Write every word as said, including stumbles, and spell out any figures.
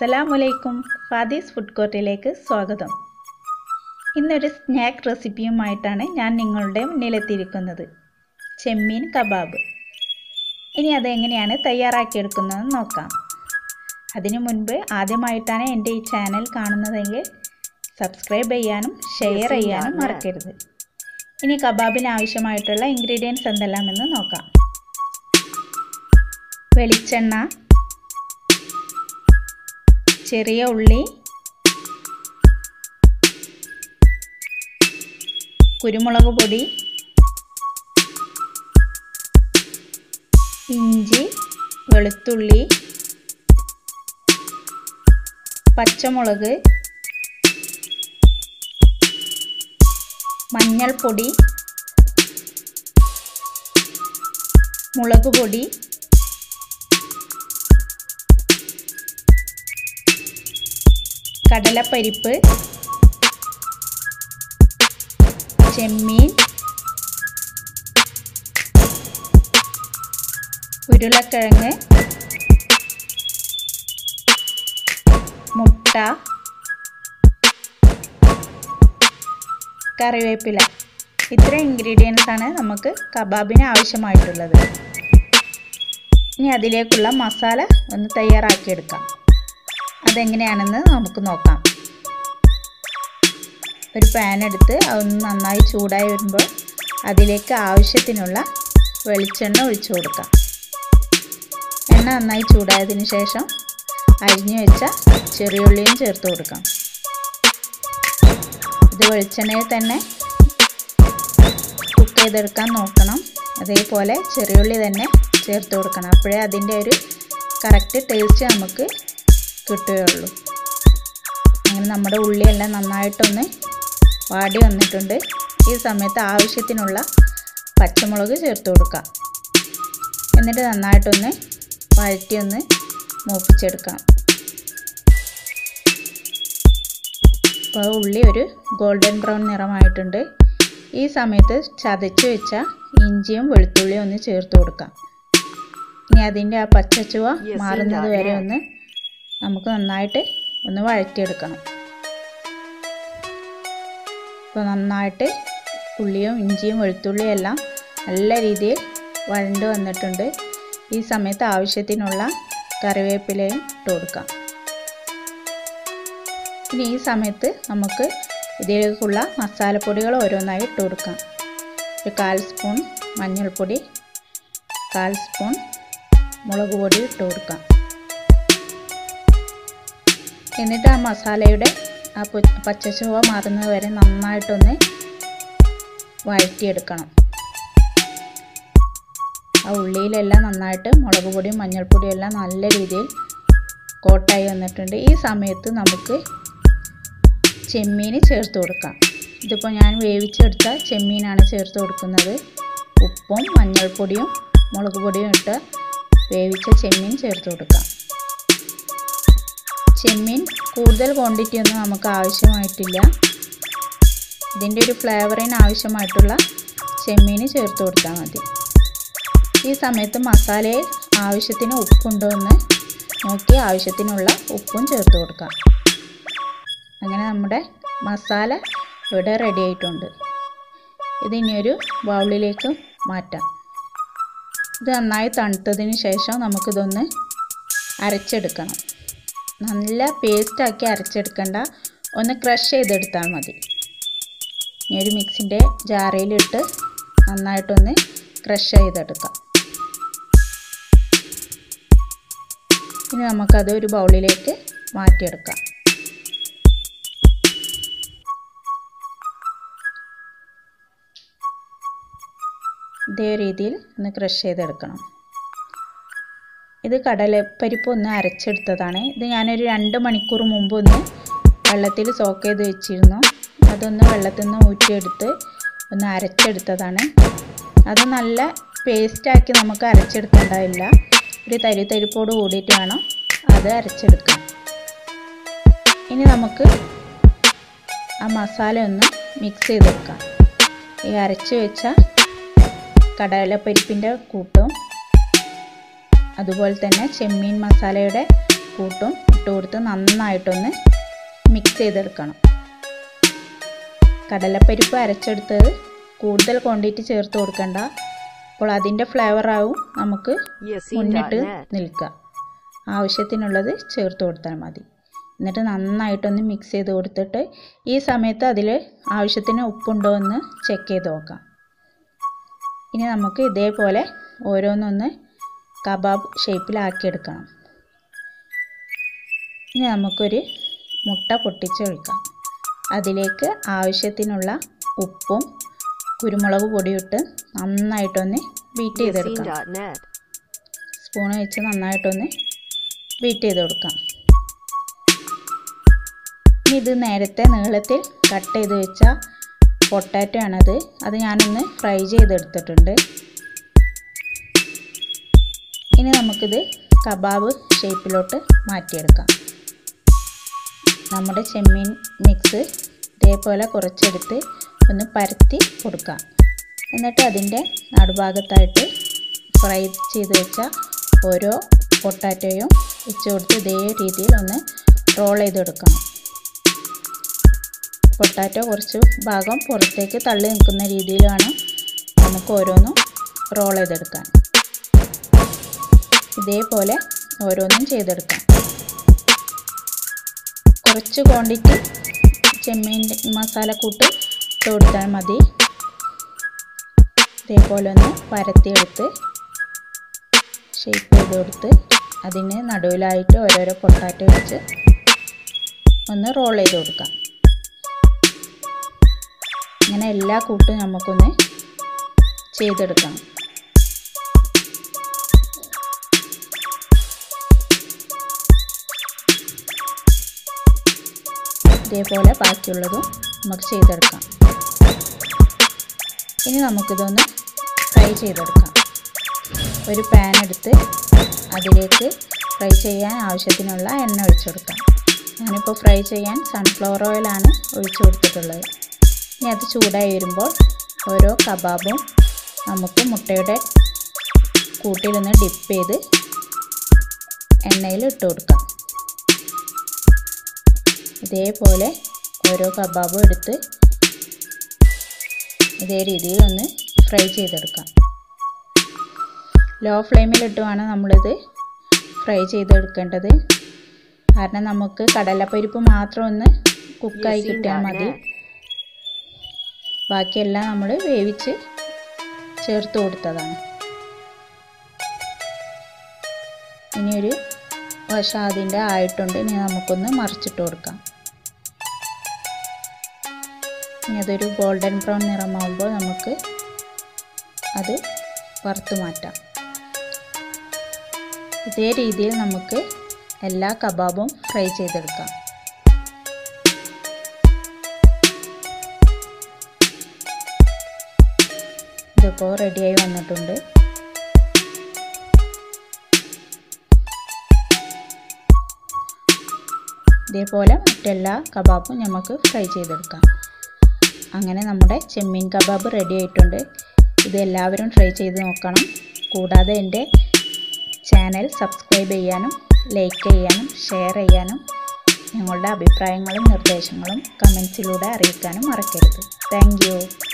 അസ്സലാമലൈക്കും. ഫാദീസ് ഫുഡ് കോർട്ടിലേക്ക് സ്വാഗതം. ഇന്നൊരു സ്നാക്ക് റെസിപ്പിയുമായിട്ടാണ് ഞാൻ നിങ്ങളുടെ മുന്നിലെത്തിയിരിക്കുന്നത്. ചെമ്മീൻ കബാബ്. ഇനി അതെങ്ങനെയാണ് തയ്യാറാക്കിയെടുക്കുന്നതെന്ന് നോക്കാം. അതിനു മുൻപ് ആദ്യമായിട്ടാണ് എൻ്റെ ഈ ചാനൽ കാണുന്നതെങ്കിൽ സബ്സ്ക്രൈബ് ചെയ്യാനും ഷെയർ ചെയ്യാനും മറക്കരുത്. ഇനി കബാബിന് ആവശ്യമായിട്ടുള്ള ഇൻഗ്രീഡിയൻസ് എന്തെല്ലാമെന്ന് നോക്കാം. വെളിച്ചെണ്ണ, ചെറിയ ഉള്ളി, കുരുമുളക് പൊടി, ഇഞ്ചി, വെളുത്തുള്ളി, പച്ചമുളക്, മഞ്ഞൾപ്പൊടി, മുളക് പൊടി, കടലപ്പരിപ്പ്, ചെമ്മീൻ, ഉരുളക്കിഴങ്ങ്, മുട്ട, കറിവേപ്പില. ഇത്ര ഇൻഗ്രീഡിയൻസ് ആണ് നമുക്ക് കബാബിന് ആവശ്യമായിട്ടുള്ളത്. ഇനി അതിലേക്കുള്ള മസാല ഒന്ന് തയ്യാറാക്കിയെടുക്കാം. അതെങ്ങനെയാണെന്ന് നമുക്ക് നോക്കാം. ഒരു പാൻ എടുത്ത് അതൊന്ന് നന്നായി ചൂടായി വരുമ്പോൾ അതിലേക്ക് ആവശ്യത്തിനുള്ള വെളിച്ചെണ്ണ ഒഴിച്ചു കൊടുക്കാം. എണ്ണ നന്നായി ചൂടായതിനു ശേഷം അരിഞ്ഞു വെച്ച ചെറിയുള്ളിയും ചേർത്ത് കൊടുക്കാം. ഇത് വെളിച്ചെണ്ണയിൽ തന്നെ കുക്ക് ചെയ്തെടുക്കാൻ നോക്കണം. അതേപോലെ ചെറിയുള്ളി തന്നെ ചേർത്ത് കൊടുക്കണം. അപ്പോഴേ അതിൻ്റെ ഒരു കറക്റ്റ് ടേസ്റ്റ് നമുക്ക് കിട്ടുകയുള്ളൂ. അങ്ങനെ നമ്മുടെ ഉള്ളിയെല്ലാം നന്നായിട്ടൊന്ന് വാടി വന്നിട്ടുണ്ട്. ഈ സമയത്ത് ആവശ്യത്തിനുള്ള പച്ചമുളക് ചേർത്ത് കൊടുക്കാം. എന്നിട്ട് നന്നായിട്ടൊന്ന് വഴറ്റി ഒന്ന് മൂപ്പിച്ചെടുക്കാം. അപ്പോൾ ഉള്ളി ഒരു ഗോൾഡൻ ബ്രൗൺ നിറമായിട്ടുണ്ട്. ഈ സമയത്ത് ചതച്ച് വെച്ച ഇഞ്ചിയും വെളുത്തുള്ളിയും ഒന്ന് ചേർത്ത് കൊടുക്കാം. ഇനി അതിൻ്റെ ആ പച്ചച്ചുവ മാറുന്നത് വരെ ഒന്ന് നമുക്ക് നന്നായിട്ട് ഒന്ന് വഴറ്റിയെടുക്കണം. ഇപ്പോൾ നന്നായിട്ട് ഉള്ളിയും ഇഞ്ചിയും വെളുത്തുള്ളിയും എല്ലാം നല്ല രീതിയിൽ വഴണ്ട് വന്നിട്ടുണ്ട്. ഈ സമയത്ത് ആവശ്യത്തിനുള്ള കറിവേപ്പിലയും ഇട്ട് കൊടുക്കാം. ഇനി ഈ സമയത്ത് നമുക്ക് ഇതിലേക്കുള്ള മസാലപ്പൊടികൾ ഓരോന്നായി ഇട്ട് കൊടുക്കാം. ഒരു കാൽ സ്പൂൺ മഞ്ഞൾപ്പൊടി, കാൽ സ്പൂൺ മുളക് പൊടി ഇട്ട് കൊടുക്കാം. എന്നിട്ട് ആ മസാലയുടെ ആ പച്ചച്ചുവ മാറുന്നത് വരെ നന്നായിട്ടൊന്ന് വഴറ്റിയെടുക്കണം. ആ ഉള്ളിയിലെല്ലാം നന്നായിട്ട് മുളക് പൊടിയും മഞ്ഞൾപ്പൊടിയും എല്ലാം നല്ല രീതിയിൽ കോട്ടായി വന്നിട്ടുണ്ട്. ഈ സമയത്ത് നമുക്ക് ചെമ്മീൻ ചേർത്ത് കൊടുക്കാം. ഇതിപ്പോൾ ഞാൻ വേവിച്ചെടുത്ത ചെമ്മീനാണ് ചേർത്ത് കൊടുക്കുന്നത്. ഉപ്പും മഞ്ഞൾപ്പൊടിയും മുളക് പൊടിയും ഇട്ട് വേവിച്ച ചെമ്മീൻ ചേർത്ത് കൊടുക്കാം. ചെമ്മീൻ കൂടുതൽ ക്വാണ്ടിറ്റി ഒന്നും നമുക്ക് ആവശ്യമായിട്ടില്ല. ഇതിൻ്റെ ഒരു ഫ്ലേവറിന് ആവശ്യമായിട്ടുള്ള ചെമ്മീൻ ചേർത്ത് കൊടുത്താൽ മതി. ഈ സമയത്ത് മസാലയിൽ ആവശ്യത്തിന് ഉപ്പുണ്ടോ എന്ന് നോക്കി ആവശ്യത്തിനുള്ള ഉപ്പും ചേർത്ത് കൊടുക്കാം. അങ്ങനെ നമ്മുടെ മസാല ഇവിടെ റെഡി ആയിട്ടുണ്ട്. ഇതിനൊരു ബൗളിലേക്ക് മാറ്റാം. ഇത് നന്നായി തണുത്തതിന് ശേഷം നമുക്കിതൊന്ന് അരച്ചെടുക്കണം. നല്ല പേസ്റ്റാക്കി അരച്ചെടുക്കണ്ട, ഒന്ന് ക്രഷ് ചെയ്തെടുത്താൽ മതി. ഇനി ഒരു മിക്സിൻ്റെ ജാറിലിട്ട് നന്നായിട്ടൊന്ന് ക്രഷ് ചെയ്തെടുക്കാം. ഇനി നമുക്കത് ഒരു ബൗളിലേക്ക് മാറ്റിയെടുക്കാം. ഇതേ രീതിയിൽ ഒന്ന് ക്രഷ് ചെയ്തെടുക്കണം. ഇത് കടലപ്പരിപ്പ് ഒന്ന് അരച്ചെടുത്തതാണ്. ഇത് ഞാനൊരു രണ്ട് മണിക്കൂർ മുമ്പ് ഒന്ന് വെള്ളത്തിൽ സോക്ക് ചെയ്ത് വെച്ചിരുന്നു. അതൊന്ന് വെള്ളത്തിൽ നിന്ന് ഊറ്റിയെടുത്ത് ഒന്ന് അരച്ചെടുത്തതാണ്. അത് നല്ല പേസ്റ്റാക്കി നമുക്ക് അരച്ചെടുക്കേണ്ടതില്ല. ഒരു തരി തരിപ്പോട് കൂടിയിട്ട് വേണം അത് അരച്ചെടുക്കാൻ. ഇനി നമുക്ക് ആ മസാല ഒന്ന് മിക്സ് ചെയ്തെടുക്കാം. ഈ അരച്ച് വെച്ച കടലപ്പരിപ്പിൻ്റെ കൂട്ടും അതുപോലെ തന്നെ ചെമ്മീൻ മസാലയുടെ കൂട്ടും ഇട്ട് കൊടുത്ത് നന്നായിട്ടൊന്ന് മിക്സ് ചെയ്തെടുക്കണം. കടലപ്പരിപ്പ് അരച്ചെടുത്തത് കൂടുതൽ ക്വാണ്ടിറ്റി ചേർത്ത് കൊടുക്കണ്ട. അപ്പോൾ അതിൻ്റെ ഫ്ലേവറാവും നമുക്ക് മുന്നിട്ട് നിൽക്കുക. ആവശ്യത്തിനുള്ളത് ചേർത്ത് കൊടുത്താൽ മതി. എന്നിട്ട് നന്നായിട്ടൊന്ന് മിക്സ് ചെയ്ത് കൊടുത്തിട്ട് ഈ സമയത്ത് അതിൽ ആവശ്യത്തിന് ഉപ്പുണ്ടോ എന്ന് ചെക്ക് ചെയ്ത് നോക്കാം. ഇനി നമുക്ക് ഇതേപോലെ ഓരോന്നൊന്ന് കബാബ് ഷേപ്പിലാക്കിയെടുക്കണം. ഇനി നമുക്കൊരു മുട്ട പൊട്ടിച്ചൊഴിക്കാം. അതിലേക്ക് ആവശ്യത്തിനുള്ള ഉപ്പും കുരുമുളക് പൊടിയിട്ട് നന്നായിട്ടൊന്ന് ബീറ്റ് ചെയ്തെടുക്കാം. സ്പൂൺ വെച്ച് നന്നായിട്ടൊന്ന് ബീറ്റ് ചെയ്ത് കൊടുക്കാം. ഇനി ഇത് നേരത്തെ നീളത്തിൽ കട്ട് ചെയ്ത് വെച്ച പൊട്ടാറ്റോ ആണത്. അത് ഞാനൊന്ന് ഫ്രൈ ചെയ്തെടുത്തിട്ടുണ്ട്. ഇനി നമുക്കിത് കബാബ് ഷേപ്പിലോട്ട് മാറ്റിയെടുക്കാം. നമ്മുടെ ചെമ്മീൻ മിക്സ് ഇതേപോലെ കുറച്ചെടുത്ത് ഒന്ന് പരത്തി കൊടുക്കാം. എന്നിട്ട് അതിൻ്റെ നടുഭാഗത്തായിട്ട് ഫ്രൈ ചെയ്ത് വെച്ച ഓരോ പൊട്ടാറ്റോയും വെച്ച് കൊടുത്ത് ഇതേ രീതിയിൽ ഒന്ന് റോൾ ചെയ്തെടുക്കണം. പൊട്ടാറ്റോ കുറച്ച് ഭാഗം പുറത്തേക്ക് തള്ളി നിൽക്കുന്ന രീതിയിൽ വേണം നമുക്ക് ഓരോന്നും റോൾ ചെയ്തെടുക്കാൻ. ഇതേപോലെ ഓരോന്നും ചെയ്തെടുക്കാം. കുറച്ച് ക്വാണ്ടിറ്റി ചെമ്മീൻ മസാലക്കൂട്ട് ഇട്ട് കൊടുത്താൽ മതി. ഇതേപോലെ ഒന്ന് പരത്തിയെടുത്ത് ഷേപ്പ് ചെയ്ത് കൊടുത്ത് അതിന് നടുവിലായിട്ട് ഓരോരോ പൊട്ടാറ്റോ വെച്ച് ഒന്ന് റോൾ ചെയ്ത് കൊടുക്കാം. ഇങ്ങനെ എല്ലാ കൂട്ടും നമുക്കൊന്ന് ചെയ്തെടുക്കണം. ഇതേപോലെ ബാക്കിയുള്ളതും നമുക്ക് ചെയ്തെടുക്കാം. ഇനി നമുക്കിതൊന്ന് ഫ്രൈ ചെയ്തെടുക്കാം. ഒരു പാൻ എടുത്ത് അതിലേക്ക് ഫ്രൈ ചെയ്യാൻ ആവശ്യത്തിനുള്ള എണ്ണ ഒഴിച്ചു കൊടുക്കാം. ഞാനിപ്പോൾ ഫ്രൈ ചെയ്യാൻ സൺഫ്ലവർ ഓയിലാണ് ഒഴിച്ചു കൊടുത്തിട്ടുള്ളത്. ഇനി അത് ചൂടായി വരുമ്പോൾ ഓരോ കബാബും നമുക്ക് മുട്ടയുടെ കൂട്ടിലൊന്ന് ഡിപ്പ് ചെയ്ത് എണ്ണയിൽ ഇട്ട് കൊടുക്കാം. ഇതേപോലെ ഓരോ കബാബും എടുത്ത് ഇതേ രീതിയിൽ ഒന്ന് ഫ്രൈ ചെയ്തെടുക്കാം. ലോ ഫ്ലെയിമിലിട്ട് വേണം നമ്മളിത് ഫ്രൈ ചെയ്തെടുക്കേണ്ടത്. കാരണം നമുക്ക് കടലപ്പരിപ്പ് മാത്രം ഒന്ന് കുക്കായി കിട്ടിയാൽ മതി. ബാക്കിയെല്ലാം നമ്മൾ വേവിച്ച് ചേർത്ത് കൊടുത്തതാണ്. ഇനിയൊരു വശം അതിൻ്റെ ആയിട്ടുണ്ട്. ഇനി നമുക്കൊന്ന് മറിച്ചിട്ട് കൊടുക്കാം. ഇനി അതൊരു ഗോൾഡൻ ബ്രൗൺ നിറമാകുമ്പോൾ നമുക്ക് അത് വറുത്ത് മാറ്റാം. ഇതേ രീതിയിൽ നമുക്ക് എല്ലാ കബാബും ഫ്രൈ ചെയ്തെടുക്കാം. ഇതിപ്പോൾ റെഡിയായി വന്നിട്ടുണ്ട്. ഇതേപോലെ മറ്റെല്ലാ കബാബും നമുക്ക് ഫ്രൈ ചെയ്തെടുക്കാം. അങ്ങനെ നമ്മുടെ ചെമ്മീൻ കബാബ് റെഡി ആയിട്ടുണ്ട്. ഇത് എല്ലാവരും ട്രൈ ചെയ്ത് നോക്കണം. കൂടാതെ എൻ്റെ ചാനൽ സബ്സ്ക്രൈബ് ചെയ്യാനും ലൈക്ക് ചെയ്യാനും ഷെയർ ചെയ്യാനും നിങ്ങളുടെ അഭിപ്രായങ്ങളും നിർദ്ദേശങ്ങളും കമൻസിലൂടെ അറിയിക്കാനും മറക്കരുത്. Thank U.